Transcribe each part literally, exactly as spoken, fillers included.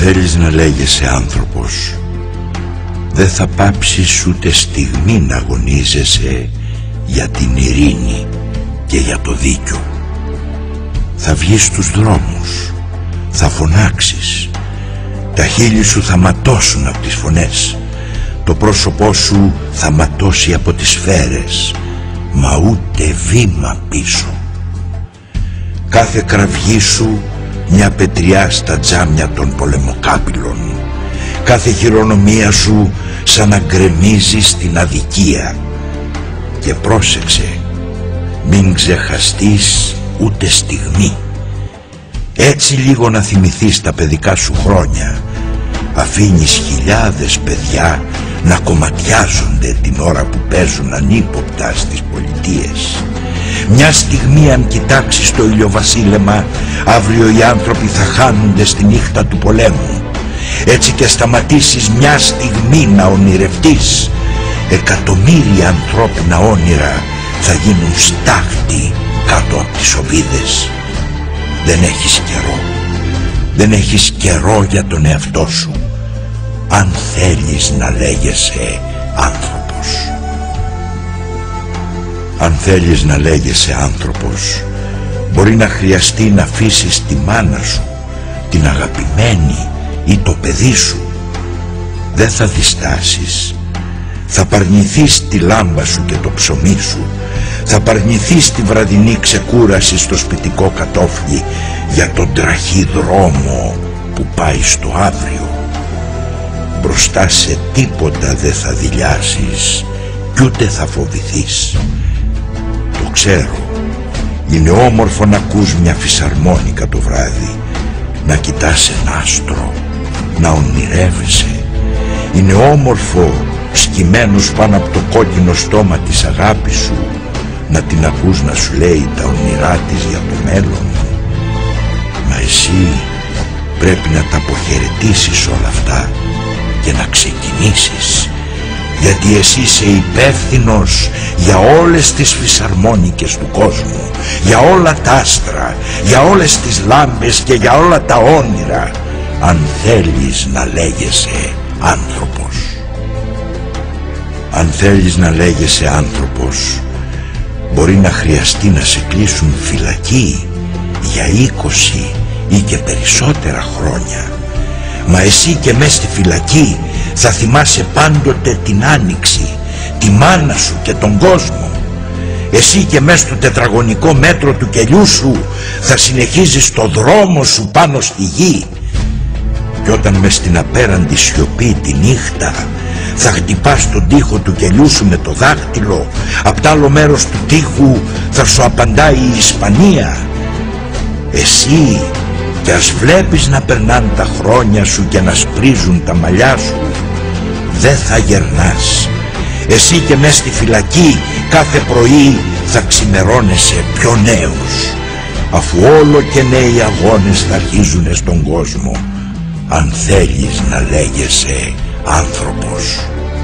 θέλεις να λέγεσαι άνθρωπος, δεν θα πάψεις ούτε στιγμή να αγωνίζεσαι για την ειρήνη και για το δίκιο. Θα βγεις στους δρόμους, θα φωνάξεις, τα χείλη σου θα ματώσουν από τις φωνές, το πρόσωπό σου θα ματώσει από τις σφαίρες, μα ούτε βήμα πίσω. Κάθε κραυγή σου μια πετριά στα τζάμια των πολεμοκάπηλων, κάθε χειρονομία σου σαν να γκρεμίζει στην αδικία. Και πρόσεξε, μην ξεχαστείς ούτε στιγμή. Έτσι λίγο να θυμηθείς τα παιδικά σου χρόνια, αφήνεις χιλιάδες παιδιά να κομματιάζονται την ώρα που παίζουν ανύποπτα στις πολιτείες. Μια στιγμή αν κοιτάξεις το ηλιοβασίλεμα, αύριο οι άνθρωποι θα χάνονται στη νύχτα του πολέμου. Έτσι και σταματήσεις μια στιγμή να ονειρευτείς, εκατομμύρια ανθρώπινα όνειρα θα γίνουν στάχτη κάτω από τις οβίδες. Δεν έχεις καιρό, δεν έχεις καιρό για τον εαυτό σου, αν θέλεις να λέγεσαι άνθρωπος. Αν θέλεις να λέγεσαι άνθρωπος, μπορεί να χρειαστεί να αφήσεις τη μάνα σου, την αγαπημένη ή το παιδί σου. Δεν θα διστάσεις, θα παρνηθείς τη λάμπα σου και το ψωμί σου, θα παρνηθείς τη βραδινή ξεκούραση στο σπιτικό κατόφλι για τον τραχή δρόμο που πάει στο αύριο. Μπροστά σε τίποτα δεν θα δειλιάσεις κι ούτε θα φοβηθείς. Το ξέρω, είναι όμορφο να ακούς μια φυσαρμόνικα το βράδυ, να κοιτάς ένα άστρο, να ονειρεύεσαι. Είναι όμορφο σκυμμένος πάνω από το κόκκινο στόμα της αγάπης σου να την ακούς να σου λέει τα ονειρά της για το μέλλον. Μα εσύ πρέπει να τα αποχαιρετήσεις όλα αυτά και να ξεκινήσεις, γιατί εσύ είσαι υπεύθυνος για όλες τις φυσαρμόνικες του κόσμου, για όλα τα άστρα, για όλες τις λάμπες και για όλα τα όνειρα, αν θέλεις να λέγεσαι άνθρωπος. Αν θέλεις να λέγεσαι άνθρωπος, μπορεί να χρειαστεί να σε κλείσουν φυλακή για είκοσι ή και περισσότερα χρόνια. Μα εσύ και μες στη φυλακή θα θυμάσαι πάντοτε την άνοιξη, τη μάνα σου και τον κόσμο. Εσύ και μες στο τετραγωνικό μέτρο του κελιού σου θα συνεχίζεις το δρόμο σου πάνω στη γη. Και όταν μες στην απέραντη σιωπή τη νύχτα θα χτυπάς τον τοίχο του κελιού σου με το δάχτυλο, απ' τ' άλλο μέρος του τοίχου θα σου απαντάει η Ισπανία. Εσύ κι ας βλέπεις να περνάνε τα χρόνια σου και να σπρίζουν τα μαλλιά σου, δεν θα γερνάς. Εσύ και μες στη φυλακή κάθε πρωί θα ξημερώνεσαι πιο νέος, αφού όλο και νέοι αγώνες θα αρχίζουνε στον κόσμο, αν θέλεις να λέγεσαι άνθρωπος.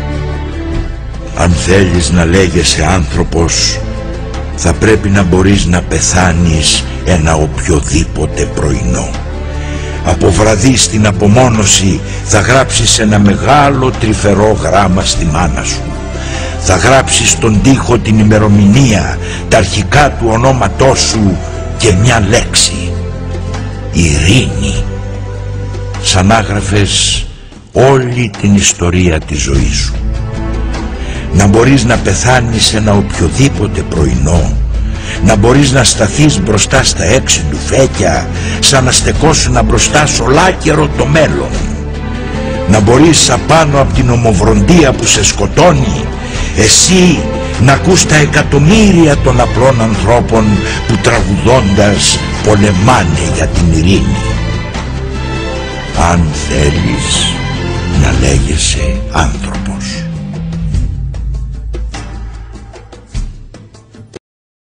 Αν θέλεις να λέγεσαι άνθρωπος, θα πρέπει να μπορείς να πεθάνεις ένα οποιοδήποτε πρωινό. Από βραδύ στην απομόνωση θα γράψεις ένα μεγάλο τρυφερό γράμμα στη μάνα σου. Θα γράψεις στον τοίχο την ημερομηνία, τα αρχικά του ονόματός σου και μια λέξη: ειρήνη. Σαν άγραφες όλη την ιστορία της ζωής σου. Να μπορείς να πεθάνεις ένα οποιοδήποτε πρωινό, να μπορείς να σταθείς μπροστά στα έξι ντουφέκια σαν να στεκόσουνα μπροστά σ' ολάκερο το μέλλον, να μπορείς απάνω από την ομοβροντία που σε σκοτώνει εσύ να ακούς τα εκατομμύρια των απλών ανθρώπων που τραγουδώντας πολεμάνε για την ειρήνη. Αν θέλεις να λέγεσαι άνθρωπος.